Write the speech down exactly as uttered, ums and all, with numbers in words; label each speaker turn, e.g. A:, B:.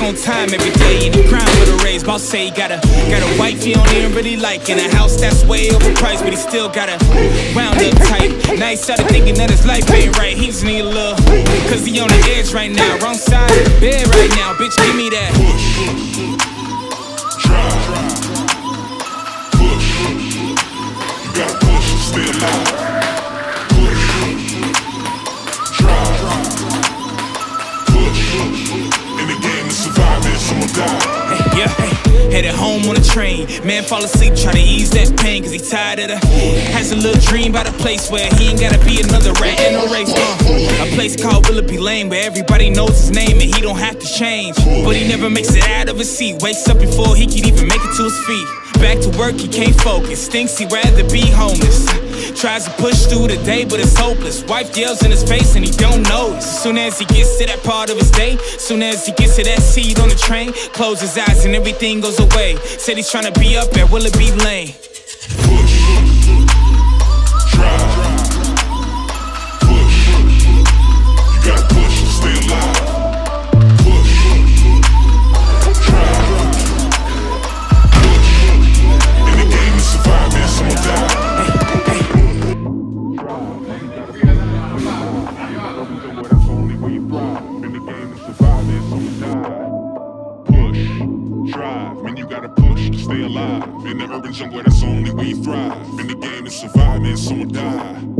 A: on time every day, and he crying for the raise. Boss say he got a, got a wife he don't even really like, and a house that's way overpriced, but he still got a round up tight. Now he started thinking that his life ain't right. He just need a little, cause he on the edge right now, wrong side of the bed right now. Bitch, give me that.
B: Push, drive, push. You gotta push to stay alive. Push, drive, push. In the game to survive, there's someone die.
A: Hey, yeah, hey, headed home on a train. Man fall asleep, try to ease that pain, cause he tired of the. Has a little dream about a place where he ain't gotta be another rat in no race. Uh, a place called Willoughby Lane, where everybody knows his name and he don't have to change. But he never makes it out of his seat. Wakes up before he can even make it to his feet. Back to work, he can't focus. Thinks he'd rather be homeless. Tries to push through the day, but it's hopeless. Wife yells in his face and he don't notice. Soon as he gets to that part of his day, soon as he gets to that seat on the train, close his eyes and everything goes away. Said he's trying to be up at Willoughby Lane.
B: Push, drive, push. You gotta push to stay alive. Push, drive, push. In the game to survive, there's someone die. Drive, man, you gotta push to stay alive. In the urban jungle, that's the only way you thrive. In the game to survive, man, someone die.